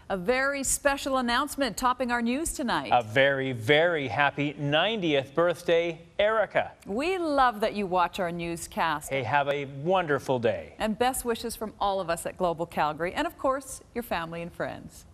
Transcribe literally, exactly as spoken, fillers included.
A very special announcement topping our news tonight. A very, very happy ninetieth birthday, Erica. We love that you watch our newscast. Hey, have a wonderful day. And best wishes from all of us at Global Calgary and, of course, your family and friends.